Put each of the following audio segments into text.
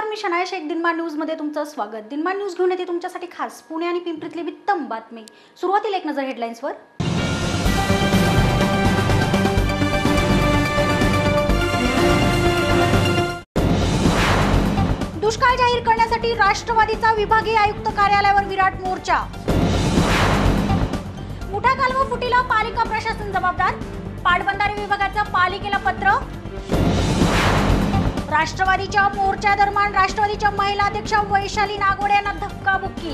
नमस्कार, मी शनाया शेख. दिनमान न्यूज मध्ये तुमचं स्वागत. दिनमान न्यूज घेऊन येते तुमच्यासाठी खास पुणे आणि पिंपरीतली उत्तम बातमी. सुरुवातीला एक नजर हेडलाईन्सवर. दुष्काळ जाहीर करण्यासाठी राष्ट्रवादीचा विभागीय आयुक्त कार्यालयावर विराट मोर्चा. मुठा कालवा फुटीला पालिका प्रशासन जबाबदार, पाटबंधारे विभागाचं पालिकेला पत्र. राष्ट्रवादीच्या मोर्चा दरम्यान राष्ट्रवादीच्या महिला अध्यक्ष वैशाली नागोडे यांना धक्काबुक्की.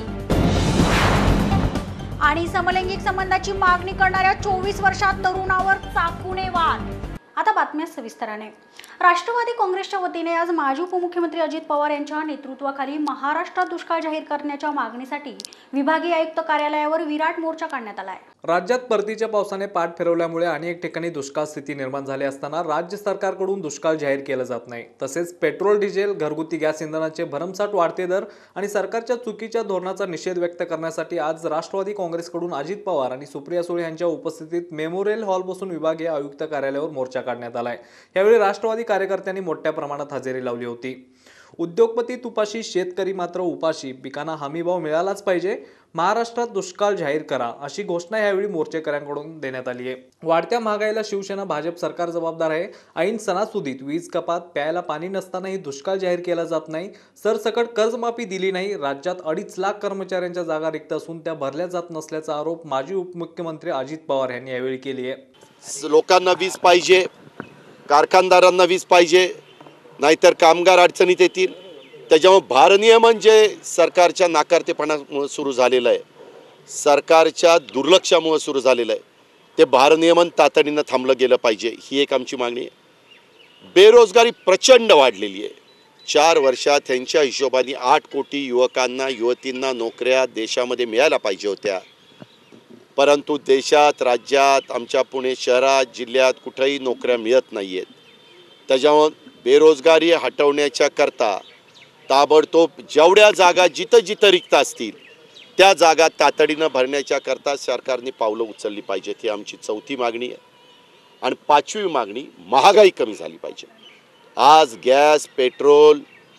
आणि समलैंगिक संबंधाची मागणी करणाऱ्या 24 वर्षात तरुणावर चाकूने वार. आता बातम्या सविस्तराने. राष्ट्रवादी काँग्रेसच्या वतीने आज माजी उपमुख्यमंत्री अजित पवार यांच्या नेतृत्वाखाली महाराष्ट्रात दुष्काळ जाहीर करण्याच्या मागणीसाठी विभागीय आयुक्त कार्यालयावर विराट मोर्चा काढण्यात आला आहे. राज्यात परतीच्या पावसाने पाठ फिरवल्यामुळे अनेक ठिकाणी दुष्काळ स्थिती निर्माण झाली असताना राज्य सरकारकडून दुष्काळ जाहीर केला जात नाही. तसेच पेट्रोल, डिझेल, घरगुती गॅस इंधनाचे भरमसाठ वाढते दर आणि सरकारच्या चुकीच्या धोरणाचा निषेध व्यक्त करण्यासाठी आज राष्ट्रवादी काँग्रेसकडून अजित पवार आणि सुप्रिया सुळे यांच्या उपस्थितीत मेमोरियल हॉल बसून विभागीय आयुक्त कार्यालयावर मोर्चा काढण्यात आलाय. यावेळी राष्ट्रवादी कार्यकर्त्यांनी मोठ्या प्रमाणात हजेरी लावली होती. उद्योगपती तुपाशी, शेतकरी मात्र उपाशी, पिकांना हमीभाव मिळालाच पाहिजे, महाराष्ट्रात दुष्काळ जाहीर करा, अशी घोषणा यावेळी मोर्चेकऱ्यांकडून देण्यात आली आहे. वाढत्या महागाईला शिवसेना भाजप सरकार जबाबदार आहे. ऐन सणासुदीत वीज कपात, प्यायला पाणी नसतानाही दुष्काळ जाहीर केला जात नाही, सरसकट कर्जमाफी दिली नाही, राज्यात 2.5 लाख कर्मचाऱ्यांच्या जागा रिक्त असून त्या भरल्या जात नसल्याचा आरोप माजी उपमुख्यमंत्री अजित पवार यांनी यावेळी केली आहे. लोकांना वीज पाहिजे, कारखानदारांना वीज पाहिजे, नाहीतर कामगार अडचणीत येतील. त्याच्यामुळे भारनियमन जे सरकारच्या नाकारतेपणामुळे सुरू झालेलं आहे, सरकारच्या दुर्लक्षामुळे सुरू झालेलं आहे, ते भारनियमन तातडीनं थांबलं गेलं पाहिजे, ही एक आमची मागणी आहे. बेरोजगारी प्रचंड वाढलेली आहे. 4 वर्षात त्यांच्या हिशोबाने 8 कोटी युवकांना, युवतींना नोकऱ्या देशामध्ये मिळायला पाहिजे होत्या, परंतु देशात, राज्यात, आमच्या पुणे शहरात, जिल्ह्यात कुठेही नोकऱ्या मिळत नाही आहेत. त्याच्यामुळे बेरोजगारी हटवण्याच्या करता ताबडतोब जेवढ्या जागा जिथं रिक्त असतील त्या जागा तातडीनं भरण्याच्या करता सरकारने पावलं उचलली पाहिजेत, ही आमची 4थी मागणी आहे. आणि 5वी मागणी, महागाई कमी झाली पाहिजे. आज गॅस, पेट्रोल,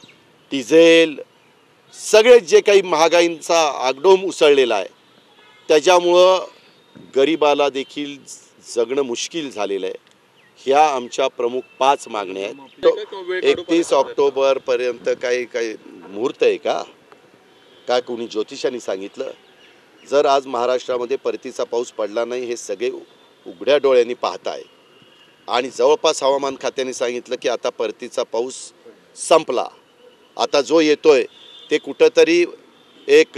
डिझेल सगळे जे काही महागाईंचा आगडोम उसळलेला आहे, त्याच्यामुळं गरिबाला देखील जगणं मुश्किल झालेलं आहे. ह्या आमच्या प्रमुख 5 मागण्या आहेत. 31 ऑक्टोबर पर्यंत काही मुहूर्त आहे का? काय कोणी ज्योतिषांनी सांगितलं? जर आज महाराष्ट्रामध्ये परतीचा पाऊस पडला नाही, हे सगळे उघड्या डोळ्यांनी पाहताय. आणि जवळपास हवामान खात्याने सांगितलं की आता परतीचा पाऊस संपला, आता जो येतोय ते कुठंतरी एक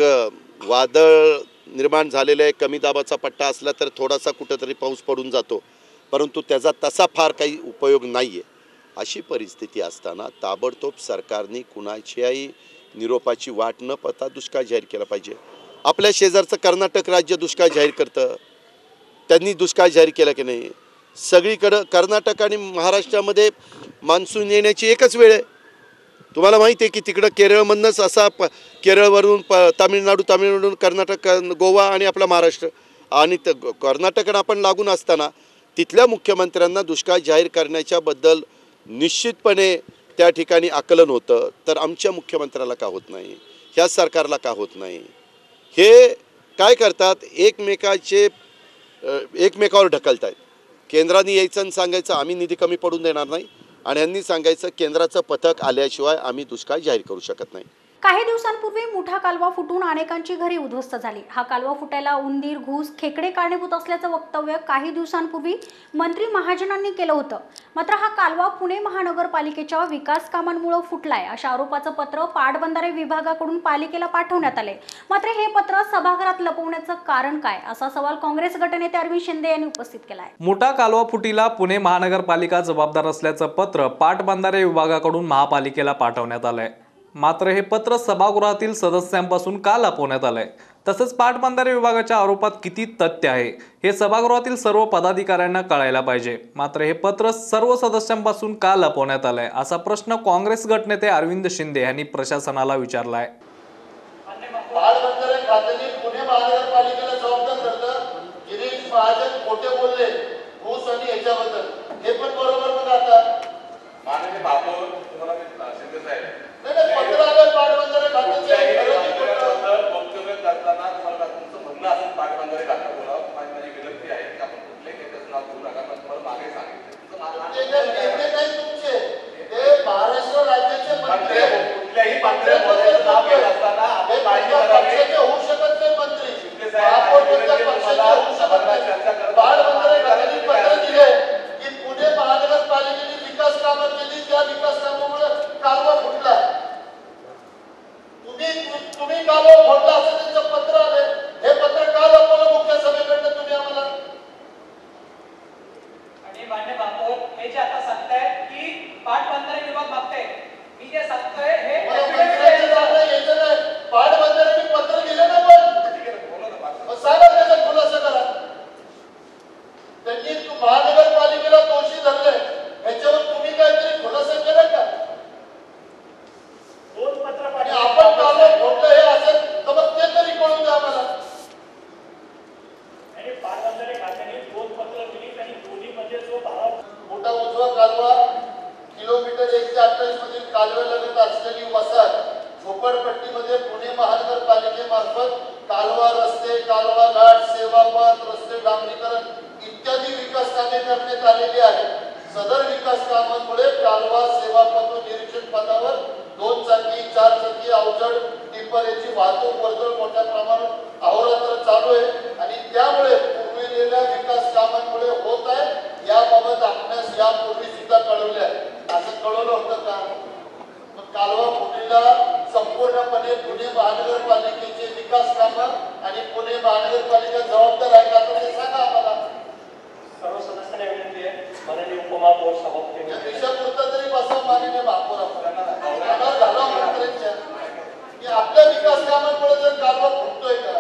वादळ निर्माण झालेलं आहे, कमी दाबाचा पट्टा असला तर थोडासा कुठंतरी पाऊस पडून जातो, परंतु त्याचा तसा फार काही उपयोग नाही आहे. अशी परिस्थिती असताना ताबडतोब सरकारने कुणाच्याही निरोपाची वाट न पाहता दुष्काळ जाहीर केला पाहिजे. आपल्या शेजारचं कर्नाटक राज्य दुष्काळ जाहीर करतं, त्यांनी दुष्काळ जाहीर केला की नाही? सगळीकडं कर्नाटक आणि महाराष्ट्रामध्ये मान्सून येण्याची एकच वेळ आहे. तुम्हाला माहिती आहे की तिकडं केरळमधूनच असा केरळवरून तामिळनाडून कर्नाटक, गोवा आणि आपला महाराष्ट्र आणि कर्नाटकानं आपण लागून असताना तिथल्या मुख्यमंत्र्यांना दुष्काळ जाहीर करण्याच्याबद्दल निश्चितपणे त्या ठिकाणी आकलन होतं. तर आमच्या मुख्यमंत्र्याला का होत नाही? ह्या सरकारला का होत नाही? हे काय करतात, एकमेकावर ढकलत आहेत. केंद्राने यायचं आणि सांगायचं आम्ही निधी कमी पडून देणार नाही, आणि यांनी सांगायचं केंद्राचं पथक आल्याशिवाय आम्ही दुष्काळ जाहीर करू शकत नाही. काही दिवसांपूर्वी मुठा कालवा फुटून अनेकांची घरे उद्ध्वस्त झाली. हा कालवा फुटायला उंदीर, घुस, खेकडे कारणीभूत असल्याचं वक्तव्य काही दिवसांपूर्वी मंत्री महाजनांनी केलं होतं. मात्र हा कालवा पुणे महानगरपालिकेच्या विकास कामांमुळे फुटलाय, अशा आरोपाचं पत्र पाटबंधारे विभागाकडून पालिकेला पाठवण्यात आले. मात्र हे पत्र सभागृहात लपवण्याचं कारण काय, असा सवाल काँग्रेस गटनेते अरविंद शिंदे यांनी उपस्थित केलाय. मुठा कालवा फुटीला पुणे महानगरपालिका जबाबदार असल्याचं पत्र पाटबंधारे विभागाकडून महापालिकेला पाठवण्यात आलंय. मात्र हे पत्र सभागृहातील सदस्यांपासून का लपवण्यात आलंय, तसंच पाटबंधारे विभागाच्या आरोपात किती तथ्य आहे हे सभागृहातील सर्व पदाधिकाऱ्यांना कळायला पाहिजे. मात्र हे पत्र सर्व सदस्यांपासून का लपवण्यात आलंय, असा प्रश्न काँग्रेस गटनेते अरविंद शिंदे यांनी प्रशासनाला विचारलाय. पाटबंधारे खात्याने पुणे महानगरपालिकेला जबाबदार करतं. गिरीश महाजन खोटे बोलले घुस आणि याच्याबद्दल, हे पण बरोबर बघा. आता माननीय बापू तुम्हाला शिंदे साहेब नाही, पत्र आलं पाटबंधारे खात्याचे वक्तव्य करताना तुम्हाला तुमचं म्हणणं असेल पाटबंधारे खात्यात बोलावं, माझी विनंती आहे की आपण कुठल्याही नेत्याचं नाव घेऊ नका. पण तुम्हाला मागे सांगितलं नेते नाही तुमचे, ते महाराष्ट्र राज्याचे मंत्री कुठल्याही मंत्री बोलायचं नाव घेत असताना आपण काळजी करावी. पक्षाचे होऊ शकत नाही मंत्री, महापौर कोणत्या पक्षाचे होऊ शकत नाही. पाटबंधारे खात्याने पत्र दिले की पुणे महानगरपालिकेने विकास कामं केली, त्या विकास कामामुळे कालवा फुटला. तुम्ही कालवा फोडला असं त्यांचं पत्र आले. हे पत्र काल आपल्याला मुख्य सभेकडनं तुम्ही आम्हाला आणि मान्य महापौर हे जे आता सांगताय की पाटबंधारे विभाग मागताय, मी जे सांगतोय हे मंत्र्यांचं नाव यायचं नाही. पाटबंधाऱ्यांनी पत्र दिले ना, पण सांगा त्याचा खुलासा करा. त्यांनी महानगरपालिकेला दोषी धरले, ह्याच्यावर तुम्ही काहीतरी खुलासा केला का? आणि आपण कालवा फोडलं हे असेल तर मग ते तरी कळून द्या आम्हाला. पाटबंधारे खात्याने 2 पत्र दिली आणि दोन्हीमध्ये जो भाव मोठा उजवा कालवा किलोमीटर 128 मधील कालव्यालगत असलेली वसाहत झोपडपट्टीमध्ये पुणे महानगरपालिकेमार्फत कालवा रस्ते, कालवा घाट, सेवापथ, रस्ते डांबरीकरण इत्यादी विकास कामे करण्यात आलेली आहेत. सदर विकास कामांमुळे कालवा, सेवापथ व निरीक्षण पथावर 2 चाकी, 4 चाकी अवजड टिप्पर याची वाहतूक वर्दळ मोठ्या प्रमाणात अहोरात्र चालू आहे आणि त्यामुळे पूर्वीलेल्या विकास कामांमुळे होत आहे. याबाबत आपल्यास यापूर्वी सुद्धा कळवले आहे. असं कळवलं होतं का? मग कालवा फुटीला संपूर्णपणे पुणे महानगरपालिकेचे विकास कामं आणि पुणे महानगरपालिका जबाबदार आहे का ते सांगा आम्हाला. सर्व सदस्यांना विनंती आहे, माननीय उपमहापौर सभापती या दिशापुरता तरी बसा माननीय महापौर आपल्याला झाला मंत्र्यांच्या की आपल्या विकास कामांमुळे जर कालवा फुटतोय का?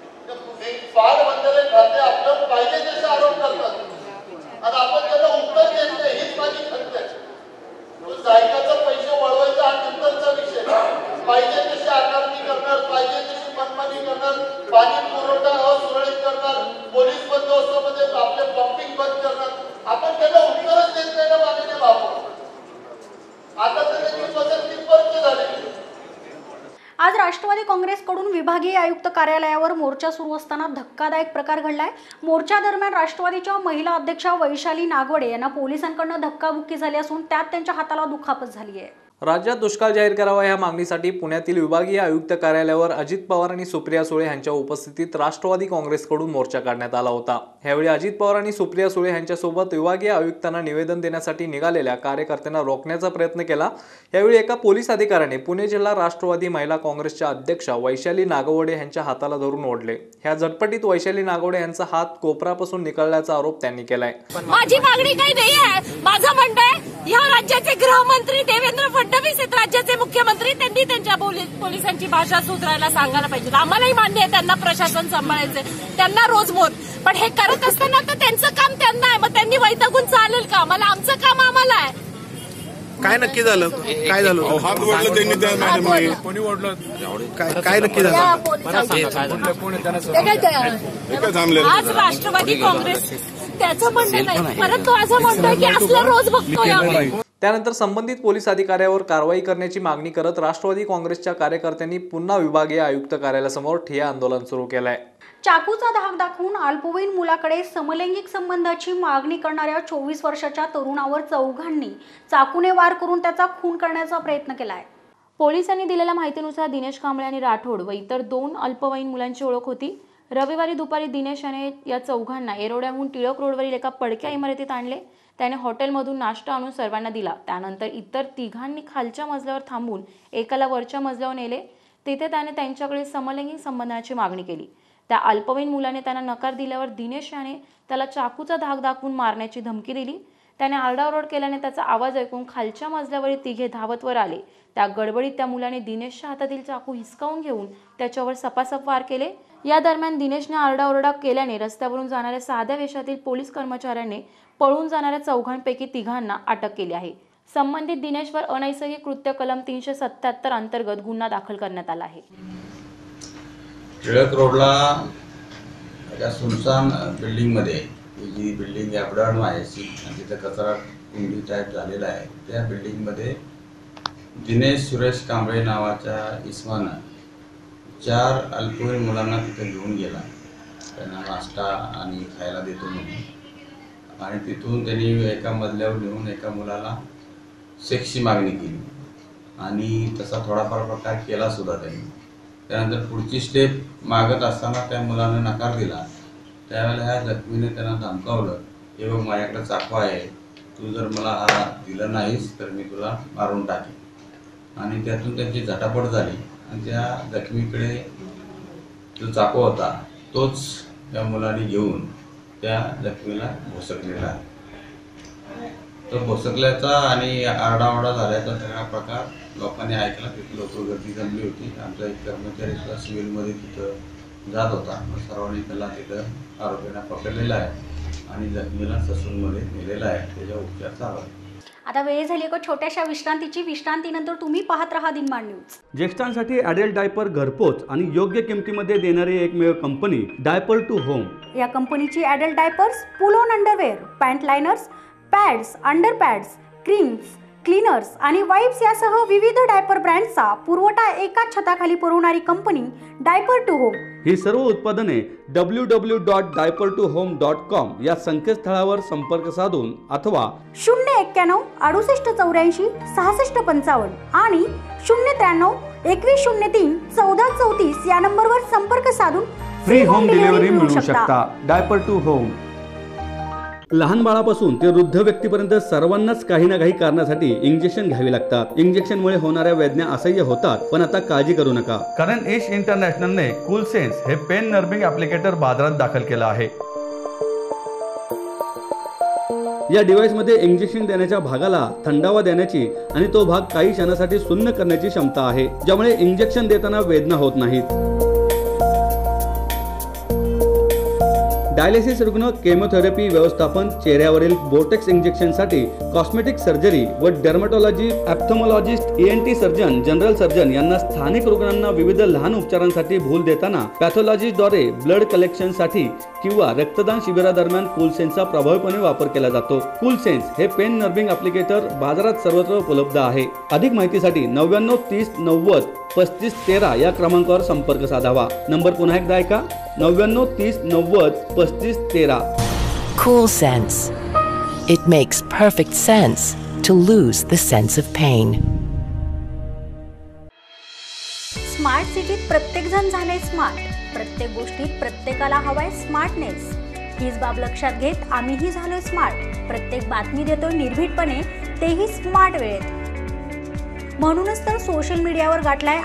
पाटबंधारे खाते आपलं पाहिजे तसे आरोप करतात आणि आपण त्यांना उत्तर देत नाही. हीच माझी खंत आहे. जायकाचा पैसे वळवायचा हा नंतरचा विषय. पाहिजे तशी आकारणी करणार, पाहिजे तशी मनमानी करणार, पाणी पुरवठा असुरळीत करणार, पोलीस बंदोबस्तामध्ये आपले पंपिंग बंद करणार. आपण त्यांना उत्तरच देत नाही ना माननीय महापौर. आता तर त्यांची पसंती परत झाली. आज राष्ट्रवादी काँग्रेसकडून विभागीय आयुक्त कार्यालयावर मोर्चा सुरू असताना धक्कादायक प्रकार घडलाय. मोर्चा दरम्यान राष्ट्रवादीच्या महिला अध्यक्षा वैशाली नागवडे यांना पोलिसांकडून धक्काबुक्की झाली असून त्यात त्यांच्या हाताला दुखापत झाली आहे. राज्यात दुष्काळ जाहीर करावा या मागणीसाठी पुण्यातील विभागीय आयुक्त कार्यालयावर अजित पवार आणि सुप्रिया सुळे यांच्या उपस्थितीत राष्ट्रवादी काँग्रेसकडून मोर्चा काढण्यात आला होता. यावेळी अजित पवार आणि सुप्रिया सुळे यांच्यासोबत विभागीय आयुक्तांना निवेदन देण्यासाठी निघालेल्या कार्यकर्त्यांना रोखण्याचा प्रयत्न केला. यावेळी एका पोलीस अधिकाऱ्याने पुणे जिल्हा राष्ट्रवादी महिला काँग्रेसच्या अध्यक्षा वैशाली नागवडे यांच्या हाताला धरून ओढले. ह्या झटपटीत वैशाली नागवडे यांचा हात कोपरापासून निकळल्याचा आरोप त्यांनी केलाय. माझी मागणी काही नाही आहे. माझं म्हणणं आहे, या राज्याचे गृहमंत्री देवेंद्र फडणवीस आहेत, राज्याचे मुख्यमंत्री, त्यांनी त्यांच्या पोलिसांची भाषा सुधारायला सांगायला पाहिजे. आम्हालाही मान्य आहे त्यांना प्रशासन सांभाळायचे, त्यांना रोजमोर, पण हे करत असताना तर त्यांचं काम त्यांना आहे. मग त्यांनी वैतागून चालेल का? मला आमचं काम आम्हाला आहे. काय नक्की झालं? काय झालं? हात ओढलं त्यांनी, कोणी ओढलं? काय नक्की झालं? आज राष्ट्रवादी काँग्रेस त्याचं म्हणणं नाही, परंतु असं म्हणतोय की असलं रोज बघतोय आम्ही. त्यानंतर संबंधित पोलीस अधिकाऱ्यावर कारवाई करण्याची मागणी करत राष्ट्रवादी काँग्रेसच्या कार्यकर्त्यांनी पुन्हा विभागीय आयुक्त कार्यालयासमोर ठिय्या आंदोलन सुरू केलंय. चाकूचा धाक दाखवून अल्पवयीन मुलाकडे समलैंगिक संबंधाची मागणी करणाऱ्या 24 वर्षाच्या तरुणावर चौघांनी चाकूने वार करून त्याचा खून करण्याचा प्रयत्न केलाय. पोलिसांनी दिलेल्या माहितीनुसार दिनेश कांबळे आणि राठोड व इतर 2 अल्पवयीन मुलांची ओळख होती. रविवारी दुपारी दिनेश याने या चौघांना येरोड्याहून टिळक रोडवरील एका पडक्या इमारतीत आणले. त्याने हॉटेलमधून नाश्ता आणून सर्वांना दिला. त्यानंतर इतर तिघांनी खालच्या मजल्यावर थांबून एकाला वरच्या मजल्यावर नेले. तिथे त्याने त्यांच्याकडे समलैंगिक संबंधाची मागणी केली. त्या अल्पवयीन मुलाने त्यांना नकार दिल्यावर दिनेश याने त्याला चाकूचा धाक दाखवून मारण्याची धमकी दिली. त्याने आरडाओरड केल्याने त्याचा आवाज ऐकून खालच्या मजल्यावरील तिघे धावत वर आले. त्या गडबडीत त्या मुलाने दिनेशच्या हातातील चाकू हिसकावून घेऊन त्याच्यावर सपासप वार केले. या दरम्यान दिनेशने आरडाओरडा केल्याने रस्त्यावरून जाणाऱ्या साध्या वेशातील पोलीस कर्मचाऱ्यांनी पळून जाणाऱ्या चौघांपैकी तिघांना अटक केली आहे. संबंधित दिनेशवर अनैसर्गिक कृत्य कलम 377 अंतर्गत गुन्हा दाखल करण्यात आला आहे. टिळक रोडला त्या सुनसान बिल्डिंगमध्ये जी बिल्डिंग अपडाऊन आहे तिथं कचरा कुंडी टाईप झालेला आहे. त्या बिल्डिंगमध्ये दिनेश सुरेश कांबळे नावाच्या इसमानं 4 अल्पवयीन मुलांना तिथे घेऊन गेला, त्यांना नाश्ता आणि खायला देतो म्हणून, आणि तिथून त्यांनी एका मजल्यावर नेऊन एका मुलाला सेक्सची मागणी केली आणि तसा थोडाफार प्रकार केला सुद्धा त्यांनी. त्यानंतर पुढची स्टेप मागत असताना त्या मुलानं नकार दिला. त्यावेळेला ह्या जखमीने त्यांना धमकावलं, हे बघ माझ्याकडे चाकू आहे, तू जर मला हा दिलं नाहीस तर मी तुला मारून टाकेन. आणि त्यातून त्यांची झटापट झाली आणि त्या जखमीकडे जो चाकू होता तोच त्या मुलाने घेऊन त्या जखमीला भोसकलेला आहे. तो भोसकल्याचा आणि आरडाओरडा झाल्याचा सगळा प्रकार लोकांनी ऐकला. तिथे लोक गर्दी जमली होती. आमचा एक कर्मचारी सुद्धा सिव्हिलमध्ये तिथं जात होता. सर्वांनी त्याला तिथं आरोपींना पकडलेला आहे आणि जखमीला ससूनमध्ये नेलेला आहे. त्याच्या उपचार चालू आहे. आता वेळ झाली एका छोट्याशा विश्रांतीची. विश्रांतीनंतर तुम्ही पाहत रहा दिनमान न्यूज. ज्येष्ठांसाठी ॲडल्ट डायपर घरपोच आणि योग्य किमतीमध्ये देणारी एकमेव कंपनी डायपर टू होम. या कंपनीची adult diapers, pull on underwear, pant liners, pads, under pads, creams, cleaners आणि वाइप्स यासह विविध डायपर ब्रँड्सचा पुरवठा एकाच छताखाली पुरवणारी कंपनी डायपर टू होम. ही सर्व उत्पादने www.diaper2home.com या संकेतस्थळावर संपर्क साधून अथवा 091 68 84 66 55 आणि 093 21 03 14 34 या नंबरवर संपर्क साधून फ्री होम डिलिव्हरी मिळू शकता. Diaper to home. लहान बाळापासून ते वृद्ध व्यक्तीपर्यंत सर्वांनाच काही ना काही कारणासाठी इंजेक्शन घ्यावी लागतात. इंजेक्शनमुळे होणाऱ्या वेदना असह्य होतात, पण आता काळजी करू नका, कारण एश इंटरनॅशनलने कूल सेन्स हे पेन नर्विंग ॲप्लिकेटर बाजारात दाखल केलं आहे. या डिव्हाइसमध्ये इंजेक्शन देण्याच्या भागाला थंडावा देण्याची आणि तो भाग काही क्षणासाठी सुन्न करण्याची क्षमता आहे, ज्यामुळे इंजेक्शन देताना वेदना होत नाहीत. डायलिसिस रुग्ण, केमोथेरपी व्यवस्थापन, चेहऱ्यावरील बोटेक्स इंजेक्शनसाठी कॉस्मेटिक सर्जरी व dermatology, ophthalmologist, ENT surgeon, general surgeon यांना स्थानिक रुग्णांना विविध लहान उपचारांसाठी भूल देताना पॅथॉलॉजीद्वारे ब्लड कलेक्शनसाठी किंवा रक्तदान शिबिरादरम्यान कूलसेन्सचा प्रभावीपणे वापर केला जातो. कूलसेन्स हे पेन नर्विंग ॲप्लिकेटर बाजारात सर्वत्र उपलब्ध आहे. अधिक माहितीसाठी 99 30 90 35 13 या क्रमांकावर संपर्क साधावा. नंबर पुन्हा एकदा ऐका, 99 30 90 35 13. Cool Sense. It makes perfect sense to lose the sense of pain. Smart सिटीत प्रत्येकजण झाले स्मार्ट. प्रत्येक गोष्टीत प्रत्येकाला हवाय स्मार्टनेस. हीच बाब लक्षात घेत आम्हीही झालोय स्मार्ट. प्रत्येक बातमी देतोय निर्भीडपणे, तेही स्मार्ट वेळेत. म्हणूनच तर सोशल मीडियावर गाठलाय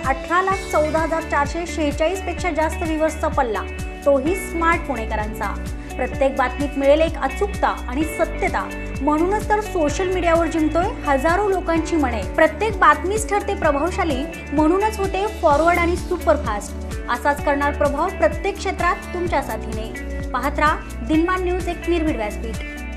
18,14,446 पेक्षा जास्त व्ह्यूअर्सचा पल्ला, तोही स्मार्ट पुणेकरांचा. प्रत्येक बातमीत मिळेल एक अचूकता आणि सत्यता. म्हणूनच तर सोशल मीडियावर जिंकतोय हजारो लोकांची मने. प्रत्येक बातमीच ठरते प्रभावशाली, म्हणूनच होते फॉरवर्ड आणि सुपरफास्ट. असाच करणार प्रभाव प्रत्येक क्षेत्रात तुमच्या साथीने. पाहत राहा दिनमान न्यूज, एक निर्भीड व्यासपीठ.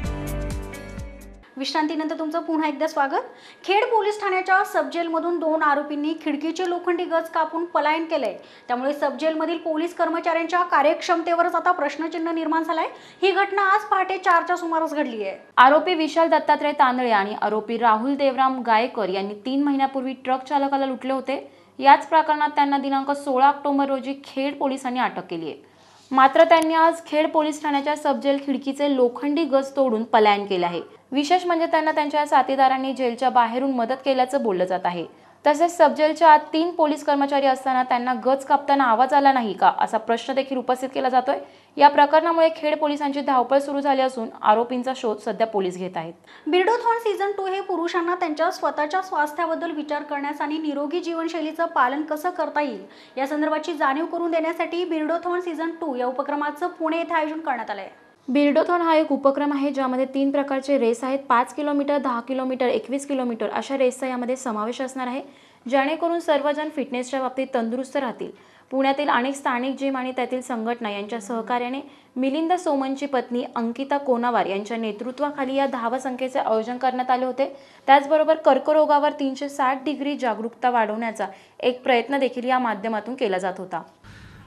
विश्रांतीनंतर तुमचं पुन्हा एकदा स्वागत. खेड पोलीस ठाण्याच्या सबजेलमधून 2 आरोपींनी खिडकीचे लोखंडी गज कापून पलायन केलंय. त्यामुळे सबजेलमधील पोलीस कर्मचाऱ्यांच्या कार्यक्षमतेवरच आता प्रश्नचिन्ह निर्माण झालाय. ही घटना आज पहाटे 4च्या सुमारास घडली आहे. आरोपी विशाल दत्तात्रय तांदळे आणि आरोपी राहुल देवराम गायकर यांनी 3 महिन्यापूर्वी ट्रक चालकाला लुटले होते. याच प्रकरणात त्यांना दिनांक 16 ऑक्टोबर रोजी खेड पोलिसांनी अटक केली आहे. मात्र त्यांनी आज खेड पोलीस ठाण्याच्या सबजेल खिडकीचे लोखंडी गज तोडून पलायन केले आहे. विशेष म्हणजे त्यांना त्यांच्या साथीदारांनी जेलच्या बाहेरून मदत केल्याचं बोललं जात आहे. तसेच सबजेलच्या आत 3 पोलीस कर्मचारी असताना त्यांना गज कापताना आवाज आला नाही का, असा प्रश्न देखील उपस्थित केला जातोय. या प्रकरणामुळे खेड पोलिसांची धावपळ सुरू झाली असून आरोपींचा शोध सध्या पोलीस घेत आहेत. बिर्डोथॉन सीझन 2 हे पुरुषांना त्यांच्या स्वतःच्या स्वास्थ्याबद्दल विचार करण्यास आणि निरोगी जीवनशैलीचं पालन कसं करता येईल या संदर्भाची जाणीव करून देण्यासाठी बिर्डोथॉन सीझन 2 या उपक्रमाचं पुणे येथे आयोजन करण्यात आलं आहे. बिर्डोथॉन हा एक उपक्रम आहे ज्यामध्ये 3 प्रकारचे रेस आहेत. 5 किलोमीटर, 10 किलोमीटर, 21 किलोमीटर अशा रेसचा यामध्ये समावेश असणार आहे, जेणेकरून सर्वजण फिटनेसच्या बाबतीत तंदुरुस्त राहतील. पुण्यातील अनेक स्थानिक जिम आणि त्यातील संघटना यांच्या सहकार्याने मिलिंद सोमनची पत्नी अंकिता कोनावार यांच्या नेतृत्वाखाली या धावसंख्येचे आयोजन करण्यात आले होते. त्याचबरोबर कर्करोगावर 360 डिग्री जागरूकता वाढवण्याचा एक प्रयत्न देखील या माध्यमातून केला जात होता.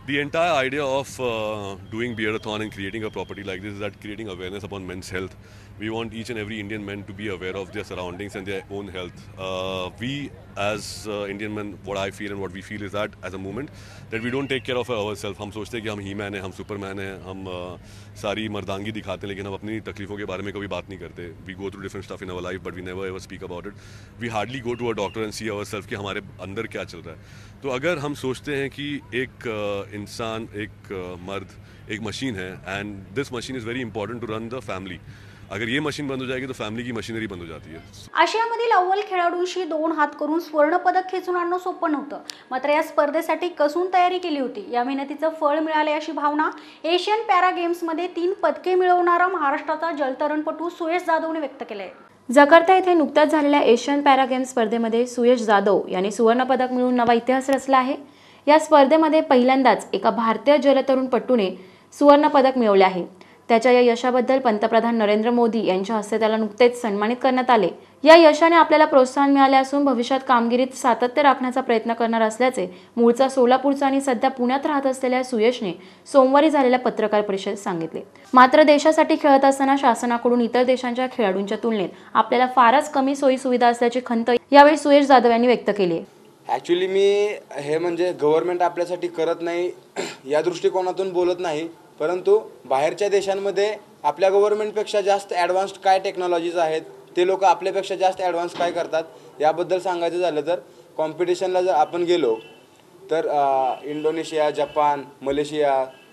The entire idea of doing Beardathon and creating a property like this is that creating awareness upon men's health. We want each and every Indian man to be aware of their surroundings and their own health. We as Indian men, what I feel and what we feel is that as a movement, that we don't take care of ourselves. हम सोचते हैं कि हम He-Man हैं, हम Superman हैं, हम सारी मर्दांगी दिखाते हैं, लेकिन हम अपनी तकलीफों के बारे में कभी बात नहीं करते. We go through different stuff in our life, but we never ever speak about it. We hardly go to a doctor and see ourselves कि हमारे अंदर क्या चल रहा है. तो अगर हम सोचते हैं कि एक इंसान, एक मर्द एक मशीन है, and this machine is very important to run the family. अगर ये मशीन बंद हो जाएगी तो फॅमिली की मशिनरी बंद हो जाती है. आशियामधील अव्वल खेळाडूंशी 2 हात करून स्वर्ण पदक खेचून आणणं सोपं नव्हतं. मात्र या स्पर्धेसाठी कसून तयारी केली होती. या मेहनतीचं फळ मिळाले अशी भावना एशियन पॅरा गेम्समध्ये 3 पदके मिळवणारा महाराष्ट्राचा जलतरणपटू सुयश जाधवने व्यक्त केले आहे. जकार्ता येथे नुकत्याच झालेल्या एशियन पॅरा गेम्स स्पर्धेमध्ये सुयश जाधव यांनी सुवर्णपदक मिळवून नवा इतिहास रचला आहे. या स्पर्धेमध्ये पहिल्यांदाच एका भारतीय जलतरणपटूने सुवर्णपदक मिळवले आहे. त्याच्या या यशाबद्दल पंतप्रधान नरेंद्र मोदी यांच्या हस्ते त्याला नुकतेच सन्मानित करण्यात आले. या यशाने आपल्याला प्रोत्साहन मिळाले असून भविष्यात कामगिरीत सातत्य राखण्याचा प्रयत्न करणार असल्याचे मूळचा सोलापूरचा आणि सध्या पुण्यात राहत असलेल्या सुयशने सोमवारी झालेल्या पत्रकार परिषदेत सांगितले. मात्र देशासाठी खेळत असताना शासनाकडून इतर देशांच्या खेळाडूंच्या तुलनेत आपल्याला फारच कमी सोयी सुविधा असल्याची खंत यावेळी सुयश जाधव यांनी व्यक्त केली आहे. ॲक्च्युली मी हे म्हणजे गव्हर्नमेंट आपल्यासाठी करत नाही या दृष्टिकोनातून बोलत नाही, परंतु बाहेरच्या देशांमध्ये आपल्या गव्हर्नमेंटपेक्षा जास्त ॲडव्हान्स्ड काय टेक्नॉलॉजीज आहेत, ते लोक आपल्यापेक्षा जास्त ॲडव्हान्स काय करतात याबद्दल सांगायचं झालं तर कॉम्पिटिशनला जर आपण गेलो तर Indonesia, Japan, Malaysia,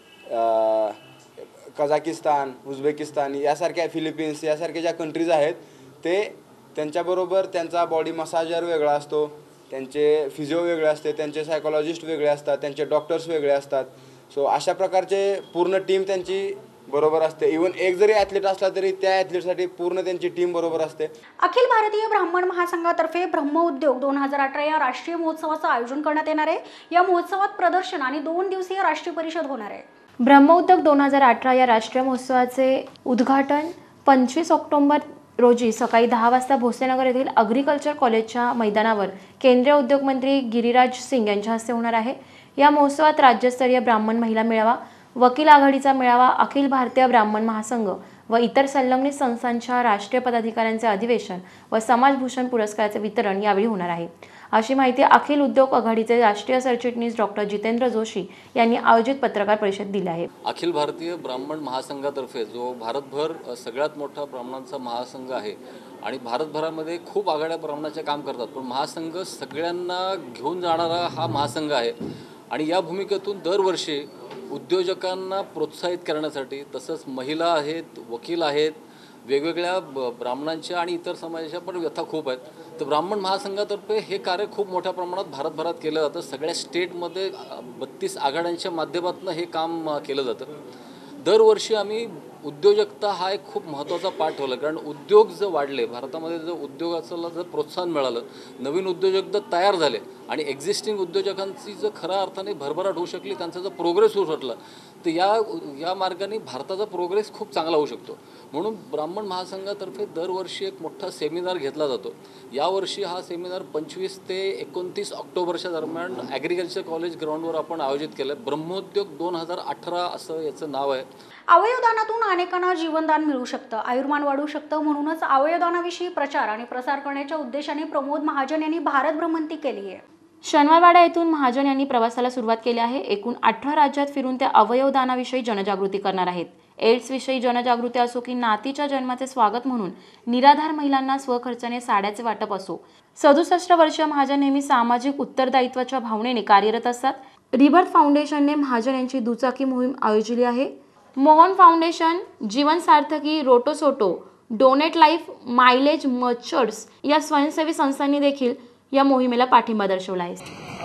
Kazakhstan, Uzbekistan यासारख्या, फिलिपिन्स यासारख्या ज्या कंट्रीज आहेत ते त्यांच्याबरोबर त्यांचा बॉडी मसाजर वेगळा असतो, त्यांचे फिजिओ वेगळे असते, त्यांचे सायकोलॉजिस्ट वेगळे असतात, त्यांचे डॉक्टर्स वेगळे असतात. सो अशा प्रकारचे पूर्ण टीम त्यांची बरोबर असते. इवन एक जरी ॲथलीट असला तरी त्या ॲथलीटसाठी पूर्ण त्यांची टीम बरोबर असते. अखिल भारतीय ब्राह्मण महासंघातर्फे ब्रह्मउद्योग 2018 या राष्ट्रीय महोत्सवाचं आयोजन करण्यात येणार आहे. या महोत्सवात प्रदर्शन आणि 2 दिवसीय राष्ट्रीय परिषद होणार आहे. ब्रह्मउद्योग 2018 या राष्ट्रीय महोत्सवाचे उद्घाटन 25 ऑक्टोबर रोजी सकाळी 10 वाजता भोसलेनगर येथील अग्रिकल्चर कॉलेजच्या मैदानावर केंद्रीय उद्योग मंत्री गिरिराज सिंग यांच्या हस्ते होणार आहे. या महोत्सवात राज्यस्तरीय ब्राह्मण महिला मेळावा, वकील आघाडीचा मेळावा, अखिल भारतीय ब्राह्मण महासंघ व इतर संलग्नित संस्थांच्या राष्ट्रीय पदाधिकाऱ्यांचे अधिवेशन व समाजभूषण पुरस्काराचे वितरण यावेळी होणार आहे, अशी माहिती अखिल उद्योग आघाडीचे राष्ट्रीय सरचिटणीस डॉक्टर जितेंद्र जोशी यांनी आयोजित पत्रकार परिषदेत दिली आहे. अखिल भारतीय ब्राह्मण महासंघातर्फे जो भारतभर सगळ्यात मोठा ब्राह्मणांचा महासंघ आहे आणि भारतभरामध्ये खूप आघाड्या ब्राह्मणाचे काम करतात, पण महासंघ सगळ्यांना घेऊन जाणारा हा महासंघ आहे. आणि या भूमिकेतून दरवर्षी उद्योजकांना प्रोत्साहित करण्यासाठी, तसंच महिला आहेत, वकील आहेत, वेगवेगळ्या ब्राह्मणांच्या आणि इतर समाजाच्या पण व्यथा खूप आहेत, तर ब्राह्मण महासंघातर्फे हे कार्य खूप मोठ्या प्रमाणात भारतभरात केलं जातं. सगळ्या स्टेटमध्ये 32 आघाड्यांच्या माध्यमातून हे काम केलं जातं. दरवर्षी आम्ही उद्योजकता हा एक खूप महत्त्वाचा पाठ ठेवला, कारण उद्योग जर वाढले, भारतामध्ये जर उद्योगाला जर प्रोत्साहन मिळालं, नवीन उद्योजक जर तयार झाले आणि एक्झिस्टिंग उद्योजकांची जर खऱ्या अर्थाने भरभराट होऊ शकली, त्यांचा जर प्रोग्रेस होऊ शकला, तर या मार्गाने भारताचा प्रोग्रेस खूप चांगला होऊ शकतो. म्हणून ब्राह्मण महासंघातर्फे दरवर्षी एक मोठा सेमिनार घेतला जातो. यावर्षी हा सेमिनार 25 ते 29 ऑक्टोबरच्या दरम्यान ॲग्रिकल्चर कॉलेज ग्राउंडवर आपण आयोजित केलं आहे. ब्रह्मोद्योग 2018 असं याचं नाव आहे. अवयवदानातून अनेकांना जीवनदान मिळू शकतं, आयुर्मान वाढू शकतं. म्हणूनच अवयवदानाविषयी प्रचार आणि प्रसार करण्याच्या उद्देशाने प्रमोद महाजन यांनी भारत भ्रमंती केली आहे. शनिवारवाडा येथून महाजन यांनी प्रवासाला सुरुवात केली आहे. एकूण 18 राज्यात फिरून ते अवयवदानाविषयी जनजागृती करणार आहेत. एड्सविषयी जनजागृती असो की नातीच्या जन्माचे स्वागत म्हणून निराधार महिलांना स्वखर्चाने साड्याचे वाटप असो, 67 वर्षीय महाजन नेहमी सामाजिक उत्तरदायित्वाच्या भावनेने कार्यरत असतात. रिबर्थ फाउंडेशनने महाजन यांची दुचाकी मोहीम आयोजिली आहे. Mohan foundation, Jeevan Sarthaki, ROTTO SOTTO, donate life, मायलेज मर्चर्स या स्वयंसेवी संस्थांनी देखील या मोहिमेला पाठिंबा दर्शवला आहे.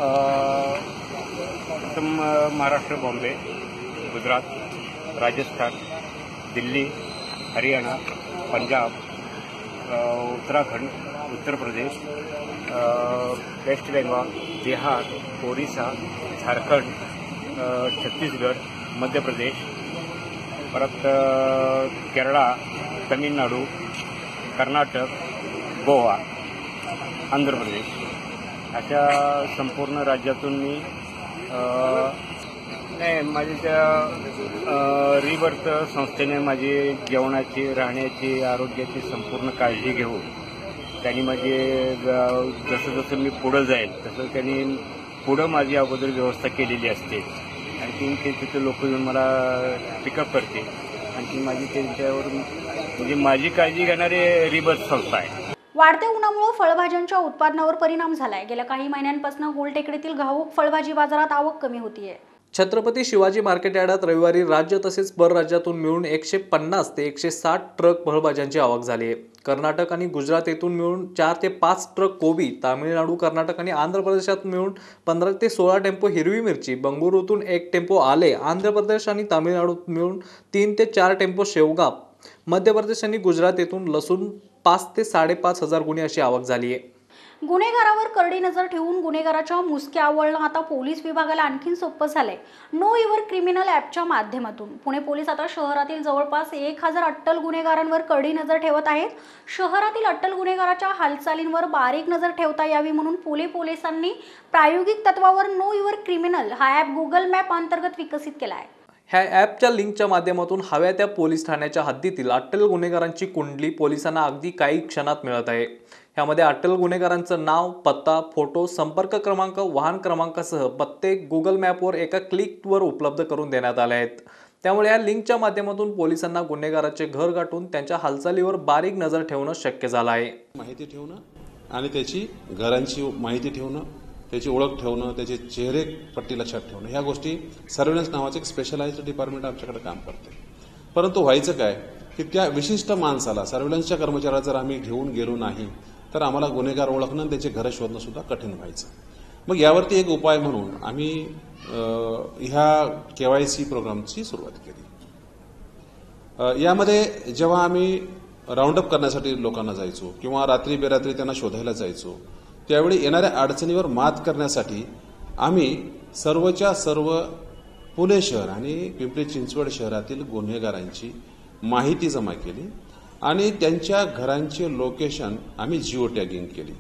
महाराष्ट्र, बॉम्बे, गुजरात, राजस्थान, दिल्ली, हरियाणा, पंजाब, उत्तराखंड, उत्तर प्रदेश, वेस्ट बेंगॉल, बिहार, ओरिसा, झारखंड, छत्तीसगड, मध्य प्रदेश, परत केरळा, तमिळनाडू, कर्नाटक, गोवा, आंध्र प्रदेश अशा संपूर्ण राज्यातून मी नाही, माझी त्या रिबर्थ संस्थेने माझी जेवणाची, राहण्याची, आरोग्याची संपूर्ण काळजी घेऊन त्यांनी माझी जसं जसं मी पुढं जाईल तसं त्यांनी पुढं माझी अगोदर व्यवस्था केलेली असते. आणखी ते तिथे लोक येऊन मला पिकअप करते. आणखी माझी त्यांच्यावर म्हणजे माझी काळजी घेणारी रिबर्थ संस्था आहे. वाढत्या उन्हामुळे फळभाज्यांच्या उत्पादनावर परिणाम झालाय. गेल्या काही महिन्यांपासून गोलटेकडीतील घाऊक फळभाजी बाजारात आवक कमी होतीये. छत्रपती शिवाजी मार्केट यार्डात रविवारी राज्य तसेच परराज्यातून मिळून 150 ते 160 ट्रक फळभाज्यांची आवक झाली आहे. कर्नाटक आणि गुजरात येथून मिळून 4 ते 5 ट्रक कोबी, तामिळनाडू, कर्नाटक आणि आंध्र प्रदेशात मिळून 15 ते 16 टेम्पो हिरवी मिरची, बंगळुरूतून 1 टेम्पो आले, आंध्र प्रदेश आणि तामिळनाडूत मिळून 3 ते 4 टेम्पो शेवगा, मध्य प्रदेश आणि गुजरात येथून लसूण 5 ते 5.5 हजार गुणी अशी आवक झाली आहे. गुन्हेगारावर करडी नजर ठेवून गुन्हेगाराच्या मुसक्या आवळणं आता पोलीस विभागाला आणखीन सोपं झालंय. नो युअर क्रिमिनल ॲपच्या माध्यमातून पुणे पोलीस आता शहरातील जवळपास 1000 अट्टल गुन्हेगारांवर करडी नजर ठेवत आहेत. शहरातील अट्टल गुन्हेगाराच्या हालचालींवर बारीक नजर ठेवता यावी म्हणून पुणे पोलिसांनी प्रायोगिक तत्वावर नो युअर क्रिमिनल हा ॲप गुगल मॅप अंतर्गत विकसित केला आहे. ह्या ॲपच्या लिंकच्या माध्यमातून हव्या त्या पोलीस ठाण्याच्या हद्दीतील अट्टल गुन्हेगारांची कुंडली पोलिसांना अगदी काही क्षणात मिळत आहे. ह्यामध्ये अट्टल गुन्हेगारांचं नाव, पत्ता, फोटो, संपर्क क्रमांक, वाहन क्रमांकासह पत्ते गुगल मॅपवर एका क्लिकवर उपलब्ध करून देण्यात आले आहेत. त्यामुळे या लिंकच्या माध्यमातून पोलिसांना गुन्हेगाराचे घर गाठून त्यांच्या हालचालीवर बारीक नजर ठेवणं शक्य झालं आहे. माहिती ठेवणं आणि त्याची घरांची माहिती ठेवणं, त्याची ओळख ठेवणं, त्याचे चेहरे पट्टी लक्षात ठेवणं, ह्या गोष्टी सर्व्हेलन्स नावाचं एक स्पेशलाइज्ड डिपार्टमेंट आमच्याकडे काम करते. परंतु व्हायचं काय की त्या विशिष्ट माणसाला सर्व्हेलन्सच्या कर्मचाऱ्याला जर आम्ही घेऊन गेलो नाही तर आम्हाला गुन्हेगार ओळखणं, त्याचे घरं शोधणं सुद्धा कठीण व्हायचं. मग यावरती एक उपाय म्हणून आम्ही ह्या KYC प्रोग्रामची सुरुवात केली. यामध्ये जेव्हा आम्ही राऊंडअप करण्यासाठी लोकांना जायचो किंवा रात्री बेरात्री त्यांना शोधायला जायचो, त्यावेळी येणाऱ्या अडचणीवर मात करण्यासाठी आम्ही सर्वच्या सर्व पुणे शहर आणि पिंपरी चिंचवड शहरातील गुन्हेगारांची माहिती जमा केली आणि त्यांच्या घरांचे लोकेशन आम्ही जिओ टॅगिंग केली.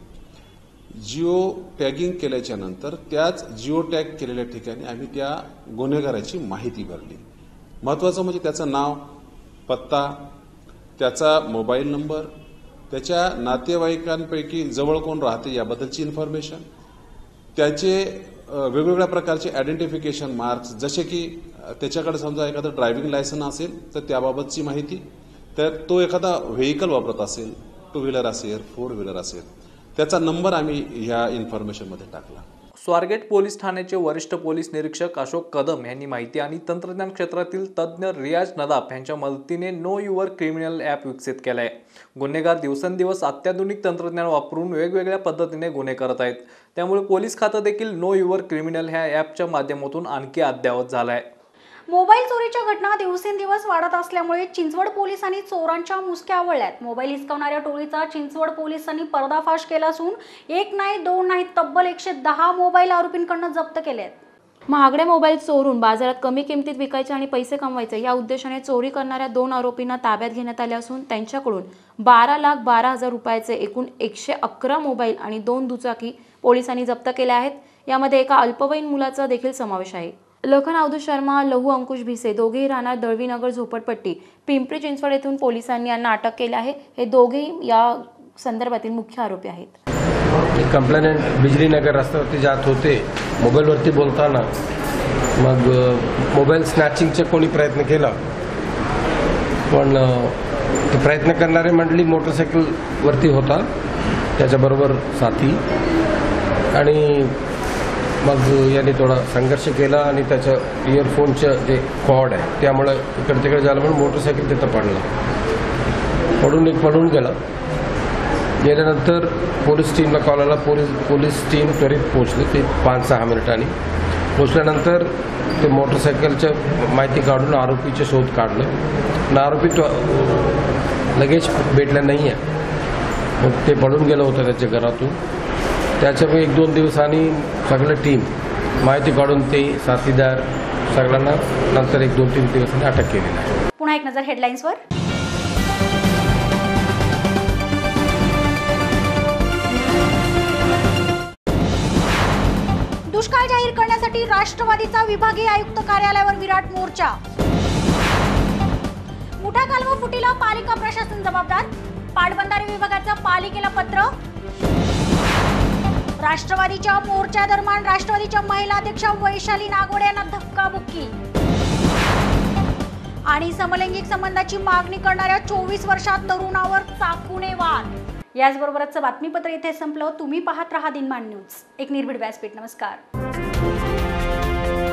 जिओ टॅगिंग केल्याच्या नंतर त्याच जिओ टॅग केलेल्या ठिकाणी आम्ही त्या गुन्हेगाराची माहिती भरली. महत्त्वाचं म्हणजे त्याचं नाव, पत्ता, त्याचा मोबाईल नंबर, त्याच्या नातेवाईकांपैकी जवळ कोण राहते याबद्दलची इन्फॉर्मेशन, त्याचे वेगवेगळ्या प्रकारचे आयडेंटिफिकेशन मार्क्स, जसे की त्याच्याकडे समजा एखादं ड्रायव्हिंग लायसन असेल तर त्याबाबतची माहिती, तर तो एखादा व्हेकल वापरत असेल, 2 व्हीलर असेल, 4 व्हीलर असेल, त्याचा नंबर आम्ही ह्या इन्फॉर्मेशनमध्ये टाकला. स्वारगेट पोलीस ठाण्याचे वरिष्ठ पोलीस निरीक्षक अशोक कदम यांनी माहिती आणि तंत्रज्ञान क्षेत्रातील तज्ज्ञ रियाज नदाफ यांच्या मदतीने नो युअर क्रिमिनल ॲप विकसित केलं आहे. गुन्हेगार दिवसेंदिवस अत्याधुनिक तंत्रज्ञान वापरून वेगवेगळ्या पद्धतीने गुन्हे करत आहेत. त्यामुळे पोलीस खातं देखील नो युअर क्रिमिनल ह्या ॲपच्या माध्यमातून आणखी अद्ययावत झालं आहे. मोबाईल चोरीच्या घटना दिवसेंदिवस वाढत असल्यामुळे चिंचवड पोलिसांनी चोरांच्या मुसक्या आवळल्यात. मोबाईल हिसकावणाऱ्या टोळीचा चिंचवड पोलिसांनी पर्दाफाश केला असून 1 नाही 2 नाही तब्बल 110 मोबाईल आरोपींकडून जप्त केले आहेत. महागडे मोबाईल चोरून बाजारात कमी किमतीत विकायचे आणि पैसे कमवायचे या उद्देशाने चोरी करणाऱ्या 2 आरोपींना ताब्यात घेण्यात आले असून त्यांच्याकडून 12,12,000 रुपयाचे एकूण 111 मोबाईल आणि 2 दुचाकी पोलिसांनी जप्त केल्या आहेत. यामध्ये एका अल्पवयीन मुलाचा देखील समावेश आहे. लखन अवधूत शर्मा, लहू अंकुश भिसे दोघेही राहणार दळवीनगर झोपडपट्टी, पिंपरी चिंचवड येथून पोलिसांनी यांना अटक केली आहे. हे दोघेही या संदर्भातील मुख्य आरोपी आहेत. कंप्लेनेंट बिजलीनगर रस्त्यावरती जात होते, मोबाईलवरती बोलताना मग मोबाईल स्नॅचिंगचे कोणी प्रयत्न केला, पण ते प्रयत्न करणारे मंडळी मोटरसायकलवरती होता, त्याच्याबरोबर साथी, आणि मग यांनी थोडा संघर्ष केला आणि त्याचं इयरफोनचं जे कॉर्ड आहे त्यामुळे इकडे तिकडे झालं म्हणून मोटरसायकल तिथं पडून गेला. गेल्यानंतर पोलीस टीमला कॉल आला. पोलीस टीम त्वरित पोहोचली. ते 5-6 मिनिटांनी पोहोचल्यानंतर ते मोटरसायकलचं माहिती काढून आरोपीचे शोध काढलं. आणि आरोपी लगेच भेटला नाही आहे. मग ते पडून गेलं होतं त्याच्या घरातून. त्याच्यामुळे 1-2 दिवसांनी सगळं टीम माहिती काढून ते साथीदार सगळ्यांना नंतर 1-2-3 दिवसांनी अटक केलेली आहे. पुन्हा एक नजर हेडलाईन्सवर. दुष्काळ जाहीर करण्यासाठी राष्ट्रवादीचा विभागीय आयुक्त कार्यालयावर विराट मोर्चा. मुठा कालवा फुटीला पालिका प्रशासन जबाबदार, पाटबंधारे विभागाचं पालिकेला पत्र. राष्ट्रवादीच्या मोर्चा दरम्यान राष्ट्रवादीच्या महिला अध्यक्षा वैशाली नागवडे यांना धक्काबुक्की. आणि समलैंगिक संबंधाची मागणी करणाऱ्या 24 वर्षात तरुणावर चाकूने वार. याचबरोबरच बातमीपत्र इथे संपलं. तुम्ही पाहत रहा दिनमान न्यूज, एक निर्भीड व्यासपीठ. नमस्कार.